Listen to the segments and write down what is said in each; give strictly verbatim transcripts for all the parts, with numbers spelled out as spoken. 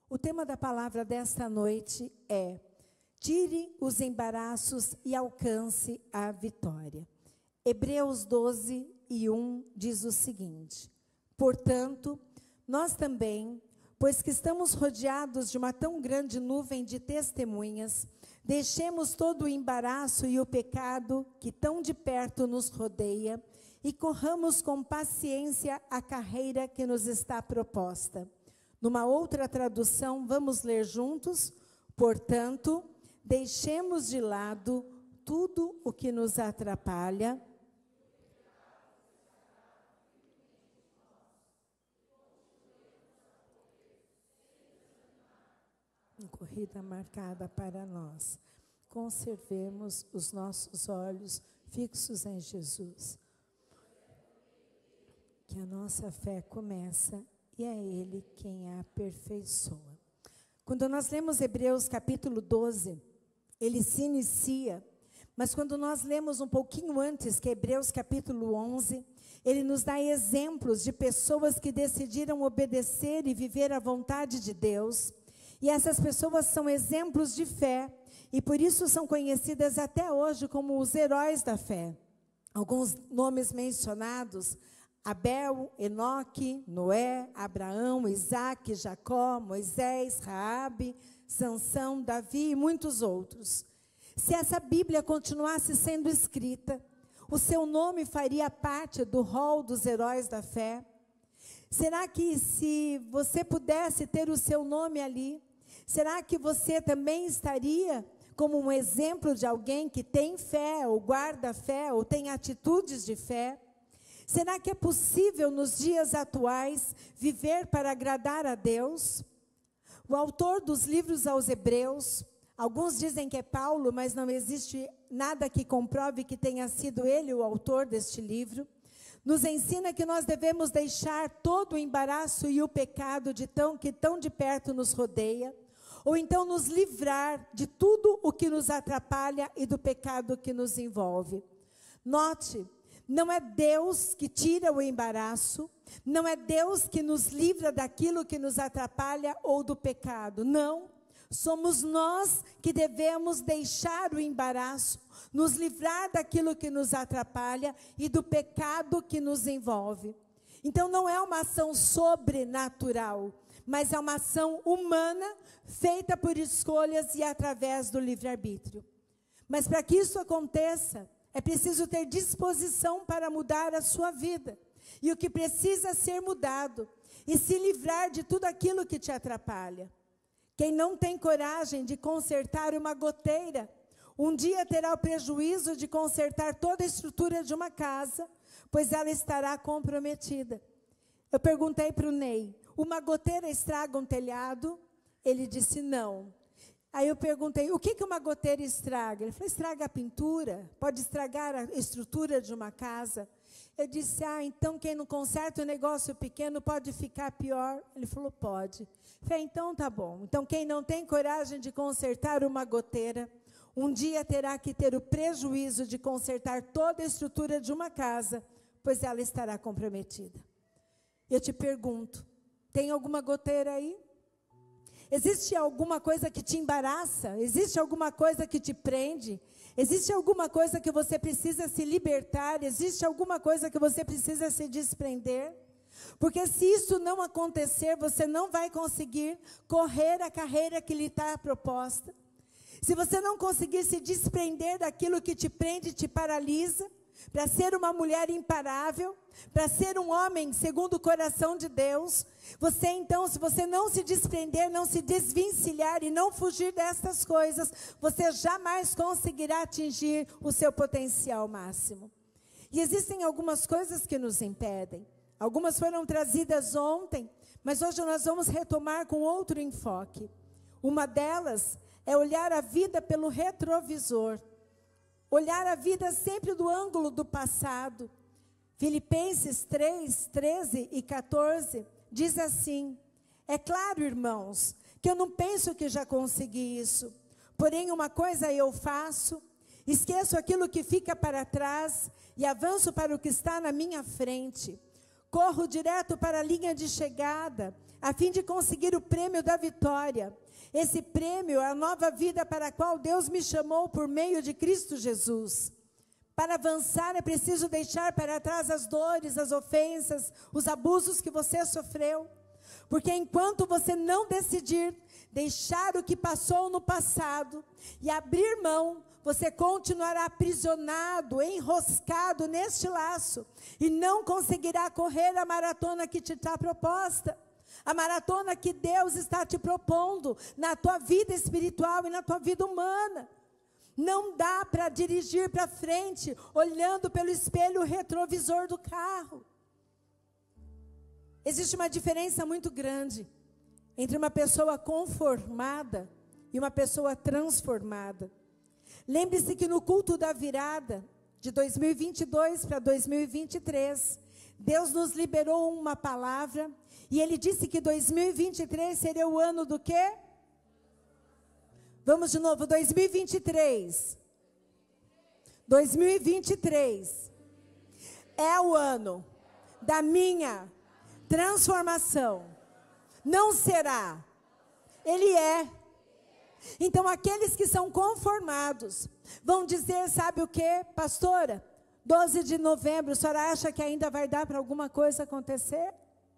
O tema da palavra desta noite é: tire os embaraços e alcance a vitória. Hebreus doze e um diz o seguinte: portanto, nós também, pois que estamos rodeados de uma tão grande nuvem de testemunhas, deixemos todo o embaraço e o pecado que tão de perto nos rodeia e corramos com paciência a carreira que nos está proposta. Numa outra tradução, vamos ler juntos: portanto, deixemos de lado tudo o que nos atrapalha. Corrida marcada para nós. Conservemos os nossos olhos fixos em Jesus. Que a nossa fé começa e é Ele quem a aperfeiçoa. Quando nós lemos Hebreus capítulo doze, ele se inicia, mas quando nós lemos um pouquinho antes, que é Hebreus capítulo onze, ele nos dá exemplos de pessoas que decidiram obedecer e viver a vontade de Deus. E essas pessoas são exemplos de fé, e por isso são conhecidas até hoje como os heróis da fé. Alguns nomes mencionados: Abel, Enoque, Noé, Abraão, Isaque, Jacó, Moisés, Raabe, Sansão, Davi e muitos outros. Se essa Bíblia continuasse sendo escrita, o seu nome faria parte do rol dos heróis da fé? Será que se você pudesse ter o seu nome ali, será que você também estaria como um exemplo de alguém que tem fé, ou guarda fé, ou tem atitudes de fé? Será que é possível nos dias atuais viver para agradar a Deus? O autor dos livros aos Hebreus, alguns dizem que é Paulo, mas não existe nada que comprove que tenha sido ele o autor deste livro, nos ensina que nós devemos deixar todo o embaraço e o pecado de tão, que tão de perto nos rodeia, ou então nos livrar de tudo o que nos atrapalha e do pecado que nos envolve. Note, não é Deus que tira o embaraço, não é Deus que nos livra daquilo que nos atrapalha ou do pecado, não. Somos nós que devemos deixar o embaraço, nos livrar daquilo que nos atrapalha e do pecado que nos envolve. Então não é uma ação sobrenatural, mas é uma ação humana, feita por escolhas e através do livre-arbítrio. Mas para que isso aconteça, é preciso ter disposição para mudar a sua vida. E o que precisa ser mudado, e se livrar de tudo aquilo que te atrapalha. Quem não tem coragem de consertar uma goteira, um dia terá o prejuízo de consertar toda a estrutura de uma casa, pois ela estará comprometida. Eu perguntei para o Ney: uma goteira estraga um telhado? Ele disse não. Aí eu perguntei: o que, que uma goteira estraga? Ele falou: estraga a pintura, pode estragar a estrutura de uma casa. Eu disse: ah, então quem não conserta um negócio pequeno pode ficar pior? Ele falou: pode. Eu falei: então tá bom. Então quem não tem coragem de consertar uma goteira, um dia terá que ter o prejuízo de consertar toda a estrutura de uma casa, pois ela estará comprometida. Eu te pergunto, tem alguma goteira aí? Existe alguma coisa que te embaraça? Existe alguma coisa que te prende? Existe alguma coisa que você precisa se libertar? Existe alguma coisa que você precisa se desprender? Porque se isso não acontecer, você não vai conseguir correr a carreira que lhe está proposta. Se você não conseguir se desprender daquilo que te prende e te paralisa, para ser uma mulher imparável, para ser um homem segundo o coração de Deus, você então, se você não se desprender, não se desvencilhar e não fugir destas coisas, você jamais conseguirá atingir o seu potencial máximo. E existem algumas coisas que nos impedem. Algumas foram trazidas ontem, mas hoje nós vamos retomar com outro enfoque. Uma delas é olhar a vida pelo retrovisor. Olhar a vida sempre do ângulo do passado. Filipenses três, treze e quatorze diz assim: é claro, irmãos, que eu não penso que já consegui isso. Porém, uma coisa eu faço, esqueço aquilo que fica para trás e avanço para o que está na minha frente. Corro direto para a linha de chegada, a fim de conseguir o prêmio da vitória. Esse prêmio é a nova vida para a qual Deus me chamou por meio de Cristo Jesus. Para avançar é preciso deixar para trás as dores, as ofensas, os abusos que você sofreu. Porque enquanto você não decidir deixar o que passou no passado e abrir mão, você continuará aprisionado, enroscado neste laço e não conseguirá correr a maratona que te está proposta. A maratona que Deus está te propondo na tua vida espiritual e na tua vida humana. Não dá para dirigir para frente, olhando pelo espelho retrovisor do carro. Existe uma diferença muito grande entre uma pessoa conformada e uma pessoa transformada. Lembre-se que no culto da virada, de dois mil e vinte e dois para dois mil e vinte e três, Deus nos liberou uma palavra, e Ele disse que dois mil e vinte e três seria o ano do quê? Vamos de novo, dois mil e vinte e três. dois mil e vinte e três é o ano da minha transformação. Não será. Ele é. Então, aqueles que são conformados vão dizer, sabe o que, pastora? doze de novembro, a senhora acha que ainda vai dar para alguma coisa acontecer?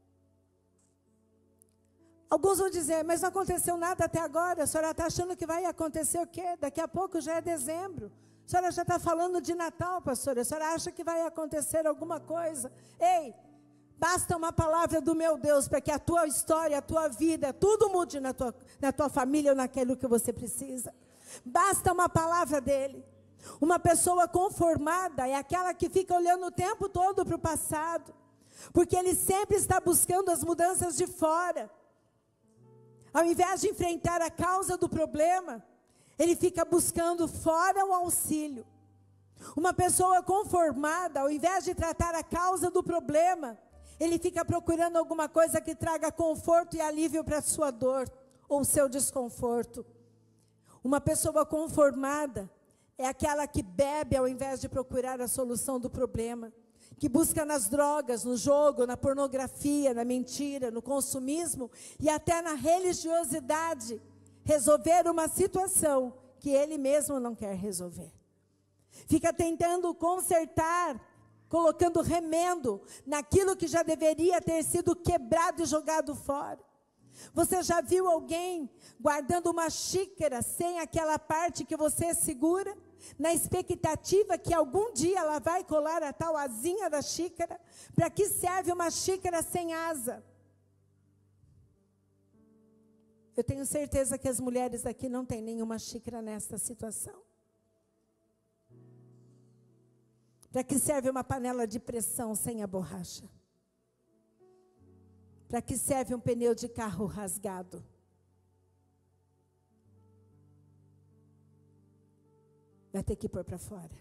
Alguns vão dizer, mas não aconteceu nada até agora, a senhora está achando que vai acontecer o quê? Daqui a pouco já é dezembro. A senhora já está falando de Natal, pastora, a senhora acha que vai acontecer alguma coisa? Ei, basta uma palavra do meu Deus para que a tua história, a tua vida, tudo mude na tua, na tua família ou naquilo que você precisa. Basta uma palavra dele. Uma pessoa conformada é aquela que fica olhando o tempo todo para o passado, porque ele sempre está buscando as mudanças de fora. Ao invés de enfrentar a causa do problema, ele fica buscando fora o auxílio. Uma pessoa conformada, ao invés de tratar a causa do problema, ele fica procurando alguma coisa que traga conforto e alívio para a sua dor ou o seu desconforto. Uma pessoa conformada é aquela que bebe ao invés de procurar a solução do problema, que busca nas drogas, no jogo, na pornografia, na mentira, no consumismo e até na religiosidade, resolver uma situação que ele mesmo não quer resolver. Fica tentando consertar, colocando remendo naquilo que já deveria ter sido quebrado e jogado fora. Você já viu alguém guardando uma xícara sem aquela parte que você segura? Na expectativa que algum dia ela vai colar a tal asinha da xícara? Para que serve uma xícara sem asa? Eu tenho certeza que as mulheres aqui não têm nenhuma xícara nesta situação. Para que serve uma panela de pressão sem a borracha? Para que serve um pneu de carro rasgado? Vai ter que pôr para fora.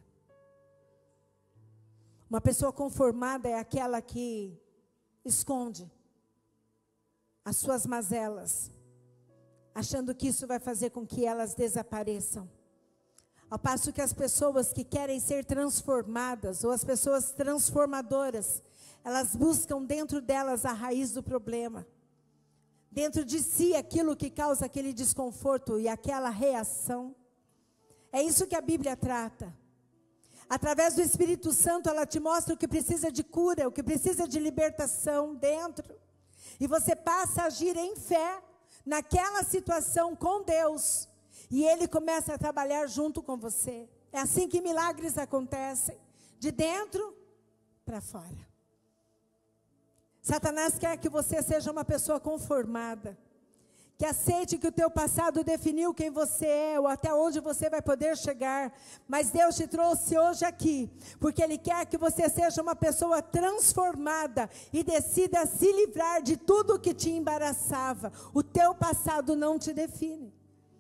Uma pessoa conformada é aquela que esconde as suas mazelas, achando que isso vai fazer com que elas desapareçam. Ao passo que as pessoas que querem ser transformadas, ou as pessoas transformadoras, elas buscam dentro delas a raiz do problema. Dentro de si aquilo que causa aquele desconforto e aquela reação. É isso que a Bíblia trata. Através do Espírito Santo, ela te mostra o que precisa de cura, o que precisa de libertação dentro. E você passa a agir em fé naquela situação com Deus. E Ele começa a trabalhar junto com você. É assim que milagres acontecem. De dentro para fora. Satanás quer que você seja uma pessoa conformada. Que aceite que o teu passado definiu quem você é, ou até onde você vai poder chegar. Mas Deus te trouxe hoje aqui, porque Ele quer que você seja uma pessoa transformada e decida se livrar de tudo que te embaraçava. O teu passado não te define.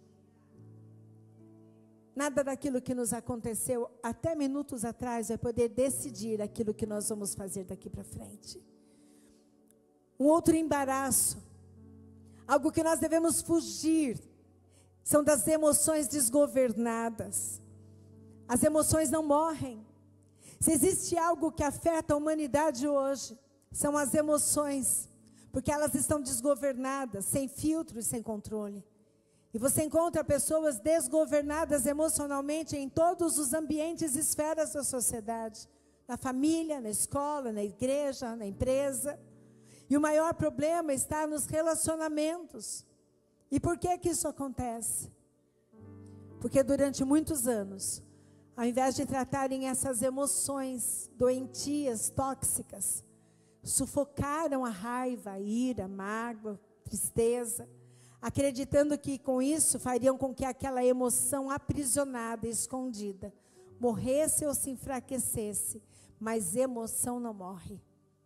Nada daquilo que nos aconteceu até minutos atrás vai poder decidir aquilo que nós vamos fazer daqui para frente. Um outro embaraço, algo que nós devemos fugir, são das emoções desgovernadas. As emoções não morrem. Se existe algo que afeta a humanidade hoje, são as emoções. porque elas estão desgovernadas, sem filtro e sem controle. E você encontra pessoas desgovernadas emocionalmente em todos os ambientes e esferas da sociedade. Na família, na escola, na igreja, na empresa. E o maior problema está nos relacionamentos. E por que que isso acontece? Porque durante muitos anos, ao invés de tratarem essas emoções doentias, tóxicas, sufocaram a raiva, a ira, a mágoa, a tristeza, acreditando que com isso fariam com que aquela emoção aprisionada, escondida, morresse ou se enfraquecesse, mas emoção não morre.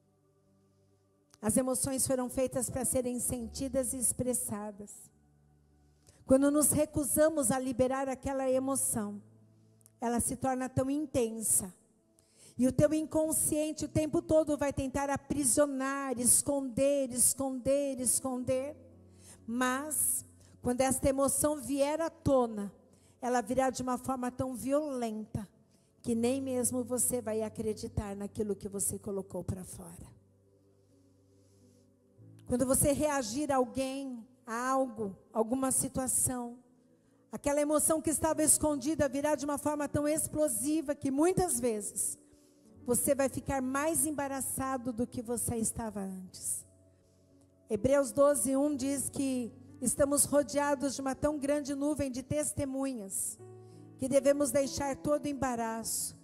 As emoções foram feitas para serem sentidas e expressadas. Quando nos recusamos a liberar aquela emoção, ela se torna tão intensa. E o teu inconsciente o tempo todo vai tentar aprisionar, esconder, esconder, esconder. Mas, quando esta emoção vier à tona, ela virá de uma forma tão violenta, que nem mesmo você vai acreditar naquilo que você colocou para fora. Quando você reagir a alguém, a algo, alguma situação, aquela emoção que estava escondida virá de uma forma tão explosiva que muitas vezes você vai ficar mais embaraçado do que você estava antes. Hebreus doze, um diz que estamos rodeados de uma tão grande nuvem de testemunhas, que devemos deixar todo embaraço.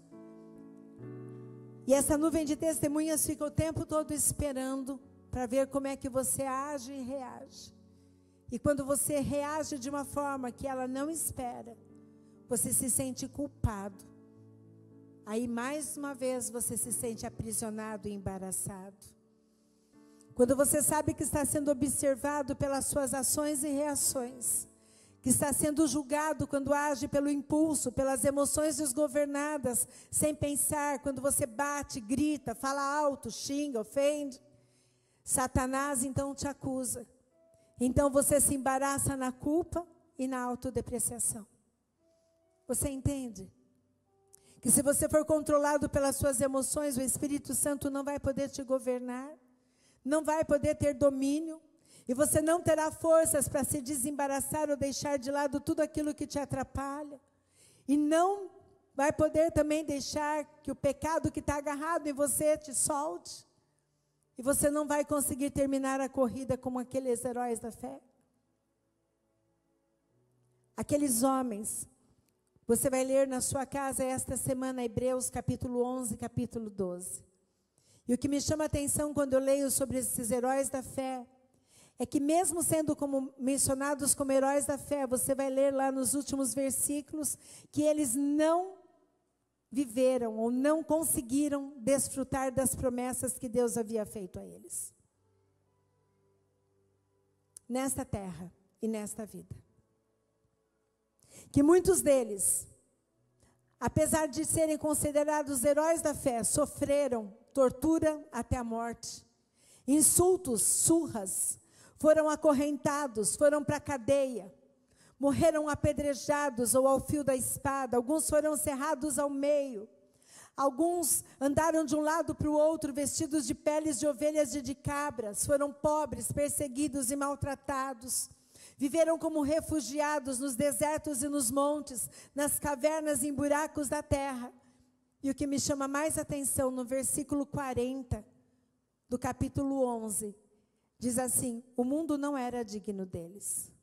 E essa nuvem de testemunhas fica o tempo todo esperando para ver como é que você age e reage. E quando você reage de uma forma que ela não espera, você se sente culpado. Aí mais uma vez você se sente aprisionado e embaraçado. Quando você sabe que está sendo observado pelas suas ações e reações, que está sendo julgado quando age pelo impulso, pelas emoções desgovernadas, sem pensar, quando você bate, grita, fala alto, xinga, ofende, Satanás então te acusa. Então você se embaraça na culpa e na autodepreciação. Você entende? Que se você for controlado pelas suas emoções, o Espírito Santo não vai poder te governar, não vai poder ter domínio, e você não terá forças para se desembaraçar ou deixar de lado tudo aquilo que te atrapalha, e não vai poder também deixar que o pecado que está agarrado em você te solte, e você não vai conseguir terminar a corrida como aqueles heróis da fé. Aqueles homens, você vai ler na sua casa esta semana Hebreus capítulo onze, capítulo doze. E o que me chama a atenção quando eu leio sobre esses heróis da fé, é que mesmo sendo como mencionados como heróis da fé, você vai ler lá nos últimos versículos, que eles não viveram ou não conseguiram desfrutar das promessas que Deus havia feito a eles. Nesta terra e nesta vida. Que muitos deles, apesar de serem considerados heróis da fé, sofreram tortura até a morte, insultos, surras, foram acorrentados, foram para a cadeia, morreram apedrejados ou ao fio da espada, alguns foram cerrados ao meio, alguns andaram de um lado para o outro vestidos de peles de ovelhas e de cabras, foram pobres, perseguidos e maltratados, viveram como refugiados nos desertos e nos montes, nas cavernas e em buracos da terra. E o que me chama mais atenção no versículo quarenta do capítulo onze, diz assim: o mundo não era digno deles.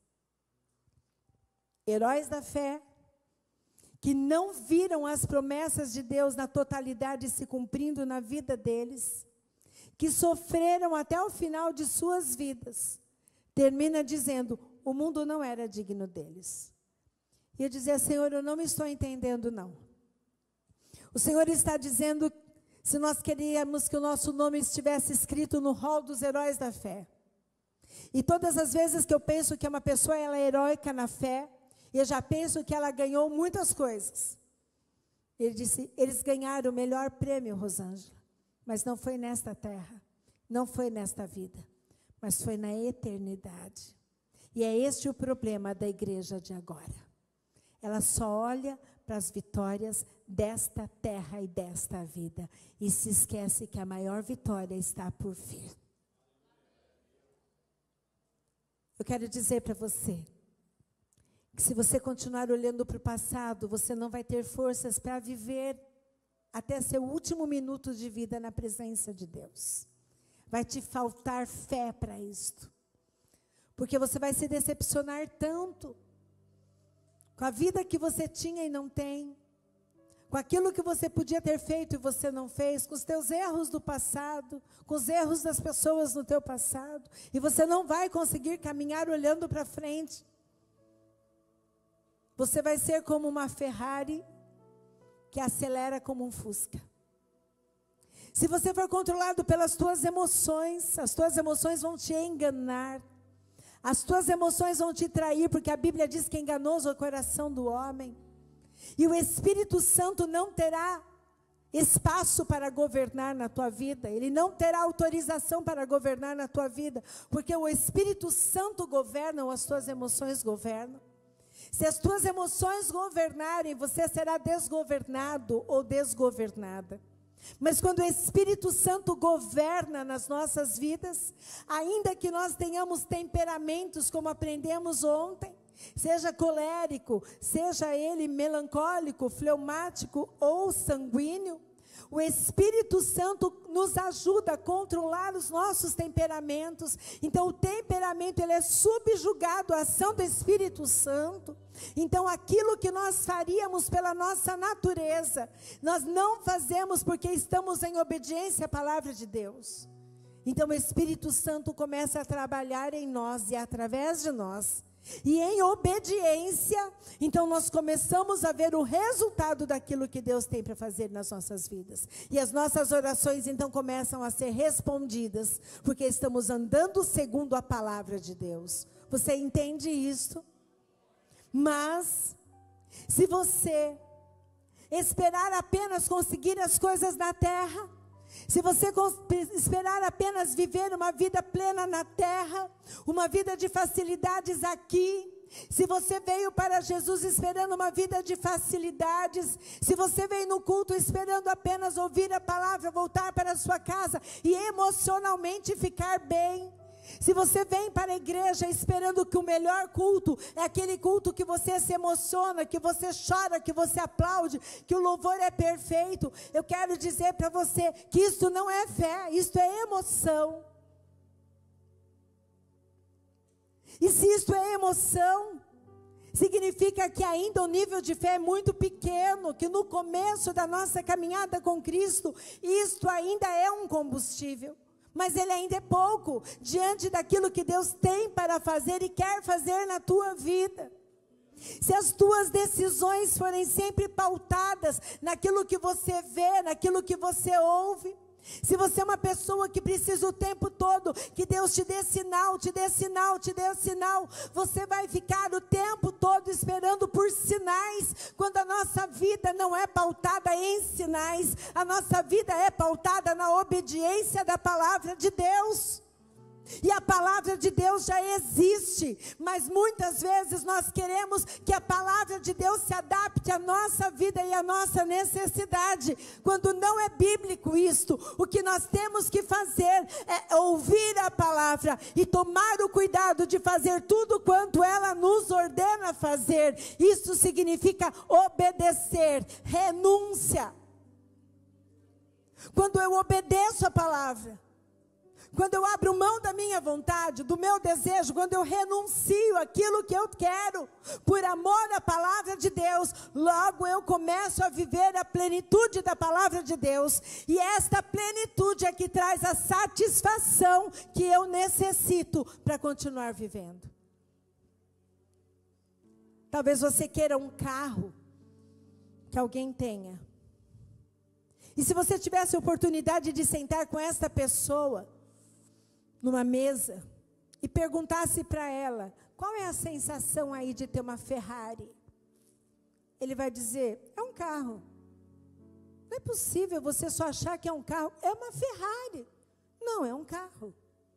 Heróis da fé, que não viram as promessas de Deus na totalidade se cumprindo na vida deles, que sofreram até o final de suas vidas, termina dizendo, o mundo não era digno deles. E eu dizia, Senhor, eu não estou entendendo não. O Senhor está dizendo, se nós queríamos que o nosso nome estivesse escrito no rol dos heróis da fé. E todas as vezes que eu penso que uma pessoa ela é heróica na fé, eu já penso que ela ganhou muitas coisas. Ele disse, eles ganharam o melhor prêmio, Rosângela, mas não foi nesta terra, não foi nesta vida, mas foi na eternidade. E é este o problema da igreja de agora. Ela só olha para as vitórias desta terra e desta vida, e se esquece que a maior vitória está por vir. Eu quero dizer para você, que se você continuar olhando para o passado, você não vai ter forças para viver até seu último minuto de vida na presença de Deus. Vai te faltar fé para isto. Porque você vai se decepcionar tanto com a vida que você tinha e não tem, com aquilo que você podia ter feito e você não fez, com os teus erros do passado, com os erros das pessoas no teu passado, e você não vai conseguir caminhar olhando para frente. Você vai ser como uma Ferrari que acelera como um Fusca. Se você for controlado pelas tuas emoções, as tuas emoções vão te enganar, as tuas emoções vão te trair, porque a Bíblia diz que é enganoso o coração do homem. E o Espírito Santo não terá espaço para governar na tua vida. Ele não terá autorização para governar na tua vida. Porque o Espírito Santo governa ou as tuas emoções governam. Se as tuas emoções governarem, você será desgovernado ou desgovernada. Mas quando o Espírito Santo governa nas nossas vidas, ainda que nós tenhamos temperamentos, como aprendemos ontem, seja colérico, seja ele melancólico, fleumático ou sanguíneo, o Espírito Santo nos ajuda a controlar os nossos temperamentos. Então o temperamento ele é subjugado à ação do Espírito Santo. Então aquilo que nós faríamos pela nossa natureza, nós não fazemos porque estamos em obediência à palavra de Deus. Então o Espírito Santo começa a trabalhar em nós e através de nós. E em obediência, então nós começamos a ver o resultado daquilo que Deus tem para fazer nas nossas vidas. E as nossas orações então começam a ser respondidas, porque estamos andando segundo a palavra de Deus. Você entende isso? Mas, se você esperar apenas conseguir as coisas na terra, se você esperar apenas viver uma vida plena na terra, uma vida de facilidades aqui, se você veio para Jesus esperando uma vida de facilidades, se você veio no culto esperando apenas ouvir a palavra, voltar para a sua casa e emocionalmente ficar bem, se você vem para a igreja esperando que o melhor culto é aquele culto que você se emociona, que você chora, que você aplaude, que o louvor é perfeito, eu quero dizer para você que isso não é fé, isso é emoção. E se isso é emoção, significa que ainda o nível de fé é muito pequeno, que no começo da nossa caminhada com Cristo, isto ainda é um combustível. Mas ele ainda é pouco, diante daquilo que Deus tem para fazer e quer fazer na tua vida. Se as tuas decisões forem sempre pautadas naquilo que você vê, naquilo que você ouve, se você é uma pessoa que precisa o tempo todo que Deus te dê sinal, te dê sinal, te dê sinal, você vai ficar o tempo todo esperando por sinais, quando a nossa vida não é pautada em sinais, a nossa vida é pautada na obediência da palavra de Deus. E a palavra de Deus já existe, mas muitas vezes nós queremos que a palavra de Deus se adapte à nossa vida e à nossa necessidade, quando não é bíblico isto. O que nós temos que fazer é ouvir a palavra e tomar o cuidado de fazer tudo quanto ela nos ordena fazer. Isso significa obedecer, renúncia. Quando eu obedeço a palavra, quando eu abro mão da minha vontade, do meu desejo, quando eu renuncio aquilo que eu quero, por amor à palavra de Deus, logo eu começo a viver a plenitude da palavra de Deus. E esta plenitude é que traz a satisfação que eu necessito para continuar vivendo. Talvez você queira um carro que alguém tenha. E se você tivesse a oportunidade de sentar com esta pessoa numa mesa e perguntasse para ela, qual é a sensação aí de ter uma Ferrari? Ele vai dizer, é um carro. Não é possível você só achar que é um carro, é uma Ferrari. Não, é um carro.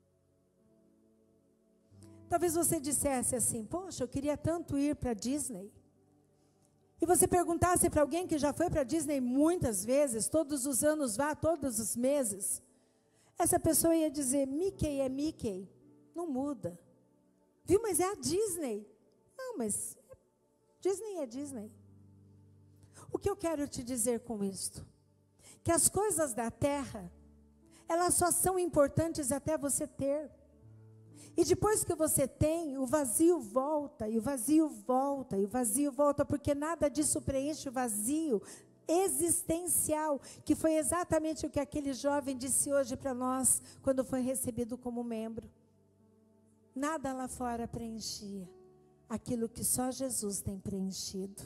Talvez você dissesse assim, poxa, eu queria tanto ir para a Disney. E você perguntasse para alguém que já foi para a Disney muitas vezes, todos os anos vá, todos os meses, essa pessoa ia dizer, Mickey é Mickey, não muda. Viu, mas é a Disney. Não, mas Disney é Disney. O que eu quero te dizer com isto? Que as coisas da terra, elas só são importantes até você ter. E depois que você tem, o vazio volta, e o vazio volta, e o vazio volta, porque nada disso preenche o vazio existencial, que foi exatamente o que aquele jovem disse hoje para nós, quando foi recebido como membro. Nada lá fora preenchia aquilo que só Jesus tem preenchido.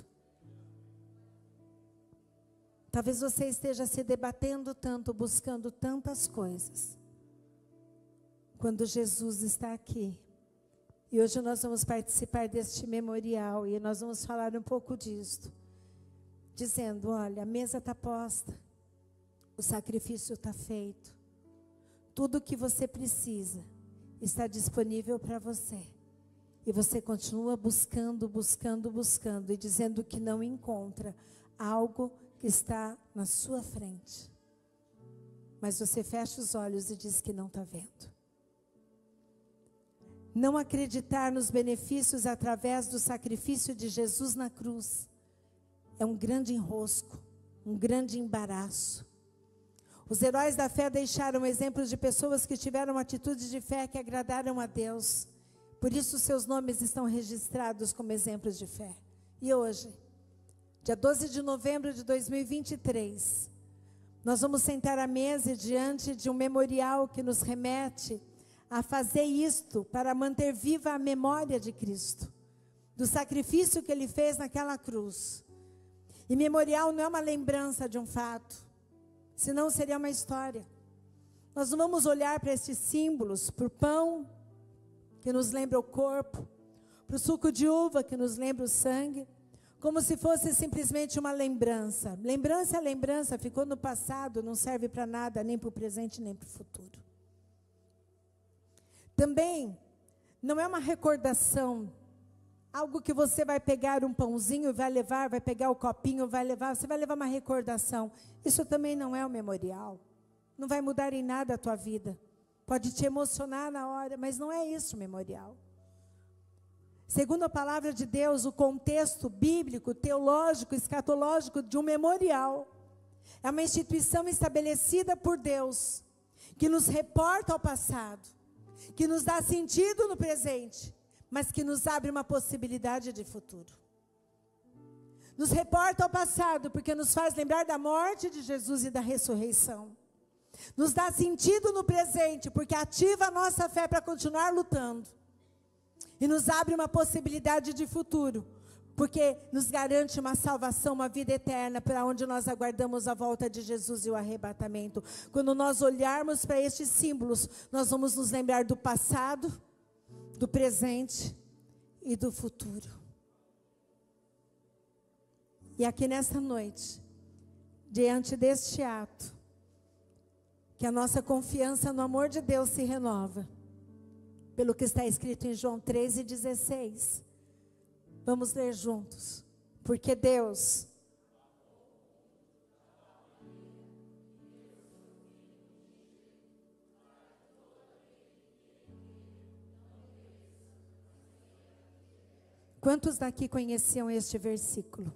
Talvez você esteja se debatendo tanto, buscando tantas coisas, quando Jesus está aqui. E hoje nós vamos participar deste memorial, e nós vamos falar um pouco disto, dizendo, olha, a mesa está posta, o sacrifício está feito, tudo o que você precisa está disponível para você. E você continua buscando, buscando, buscando, e dizendo que não encontra algo que está na sua frente. Mas você fecha os olhos e diz que não está vendo. Não acreditar nos benefícios através do sacrifício de Jesus na cruz é um grande enrosco, um grande embaraço. Os heróis da fé deixaram exemplos de pessoas que tiveram atitudes de fé que agradaram a Deus. Por isso seus nomes estão registrados como exemplos de fé. E hoje, dia doze de novembro de dois mil e vinte e três, nós vamos sentar à mesa diante de um memorial que nos remete a fazer isto para manter viva a memória de Cristo, do sacrifício que Ele fez naquela cruz. E memorial não é uma lembrança de um fato, senão seria uma história. Nós não vamos olhar para estes símbolos, para o pão, que nos lembra o corpo, para o suco de uva, que nos lembra o sangue, como se fosse simplesmente uma lembrança. Lembrança é lembrança, ficou no passado, não serve para nada, nem para o presente, nem para o futuro. Também não é uma recordação, algo que você vai pegar um pãozinho e vai levar, vai pegar o copinho, vai levar, você vai levar uma recordação. Isso também não é um memorial, não vai mudar em nada a tua vida. Pode te emocionar na hora, mas não é isso o memorial. Segundo a palavra de Deus, o contexto bíblico, teológico, escatológico de um memorial é uma instituição estabelecida por Deus, que nos reporta ao passado, que nos dá sentido no presente, mas que nos abre uma possibilidade de futuro. Nos reporta ao passado, porque nos faz lembrar da morte de Jesus e da ressurreição. Nos dá sentido no presente, porque ativa a nossa fé para continuar lutando. E nos abre uma possibilidade de futuro, porque nos garante uma salvação, uma vida eterna, para onde nós aguardamos a volta de Jesus e o arrebatamento. Quando nós olharmos para estes símbolos, nós vamos nos lembrar do passado, do presente e do futuro. E aqui nesta noite, diante deste ato, que a nossa confiança no amor de Deus se renova, pelo que está escrito em João treze, dezesseis. Vamos ler juntos. Porque Deus Quantos daqui conheciam este versículo?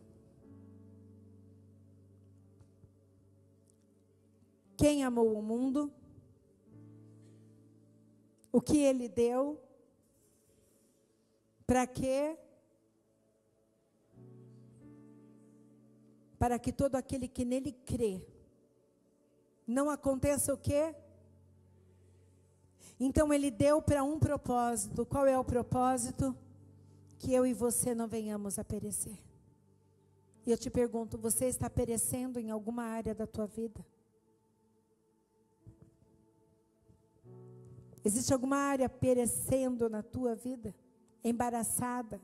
Quem amou o mundo? O que Ele deu? Para quê? Para que todo aquele que nele crê, não aconteça o quê? Então Ele deu para um propósito. Qual é o propósito? Que eu e você não venhamos a perecer. E eu te pergunto, você está perecendo em alguma área da tua vida? Existe alguma área perecendo na tua vida? Embaraçada?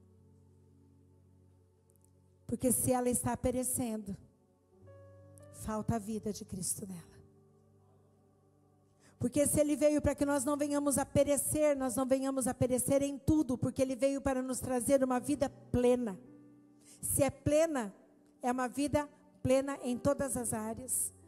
Porque se ela está perecendo, falta a vida de Cristo nela. Porque se Ele veio para que nós não venhamos a perecer, nós não venhamos a perecer em tudo, porque Ele veio para nos trazer uma vida plena. Se é plena, é uma vida plena em todas as áreas.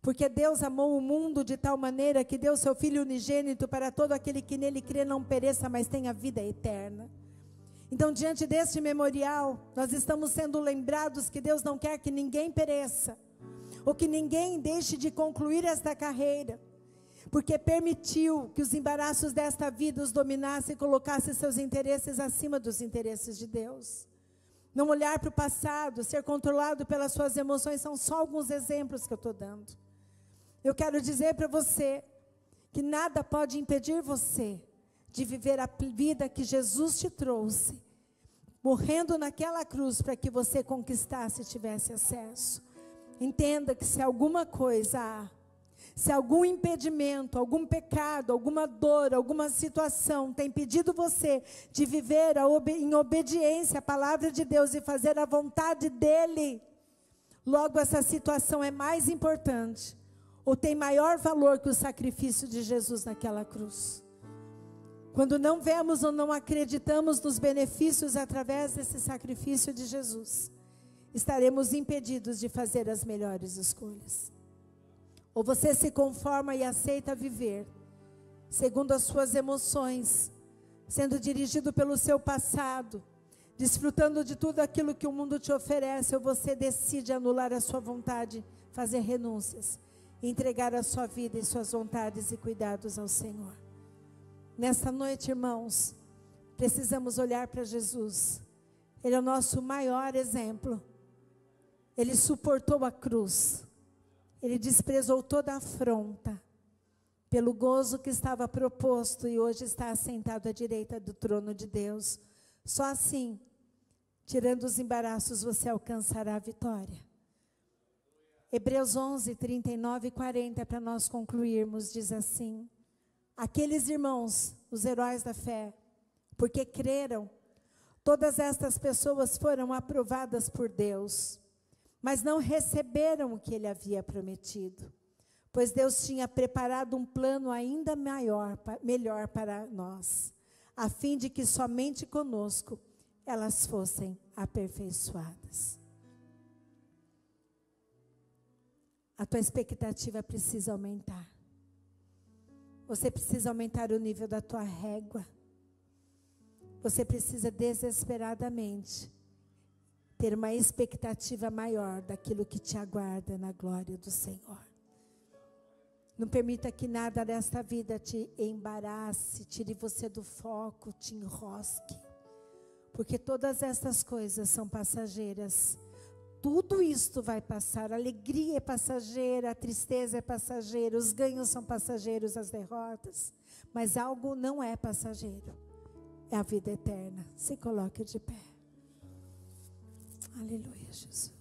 Porque Deus amou o mundo de tal maneira que deu seu Filho unigênito para todo aquele que nele crê não pereça, mas tenha vida eterna. Então, diante deste memorial, nós estamos sendo lembrados que Deus não quer que ninguém pereça, ou que ninguém deixe de concluir esta carreira, porque permitiu que os embaraços desta vida os dominassem e colocassem seus interesses acima dos interesses de Deus. Não olhar para o passado, ser controlado pelas suas emoções, são só alguns exemplos que eu estou dando. Eu quero dizer para você que nada pode impedir você de viver a vida que Jesus te trouxe, morrendo naquela cruz para que você conquistasse e tivesse acesso. Entenda que se alguma coisa há, se algum impedimento, algum pecado, alguma dor, alguma situação tem impedido você de viver em obediência à palavra de Deus e fazer a vontade dEle, logo essa situação é mais importante, ou tem maior valor que o sacrifício de Jesus naquela cruz. Quando não vemos ou não acreditamos nos benefícios através desse sacrifício de Jesus, estaremos impedidos de fazer as melhores escolhas. Ou você se conforma e aceita viver segundo as suas emoções, sendo dirigido pelo seu passado, desfrutando de tudo aquilo que o mundo te oferece, ou você decide anular a sua vontade, fazer renúncias, entregar a sua vida e suas vontades e cuidados ao Senhor. Nesta noite, irmãos, precisamos olhar para Jesus. Ele é o nosso maior exemplo. Ele suportou a cruz. Ele desprezou toda a afronta pelo gozo que estava proposto e hoje está assentado à direita do trono de Deus. Só assim, tirando os embaraços, você alcançará a vitória. Hebreus onze, trinta e nove e quarenta, para nós concluirmos, diz assim: aqueles irmãos, os heróis da fé, porque creram, todas estas pessoas foram aprovadas por Deus, mas não receberam o que Ele havia prometido, pois Deus tinha preparado um plano ainda maior, melhor para nós, a fim de que somente conosco elas fossem aperfeiçoadas. A tua expectativa precisa aumentar. Você precisa aumentar o nível da tua régua. Você precisa desesperadamente ter uma expectativa maior daquilo que te aguarda na glória do Senhor. Não permita que nada desta vida te embarace, tire você do foco, te enrosque. Porque todas essas coisas são passageiras. Tudo isto vai passar, a alegria é passageira, a tristeza é passageira, os ganhos são passageiros, as derrotas. Mas algo não é passageiro, é a vida eterna. Se coloque de pé. Aleluia, Jesus.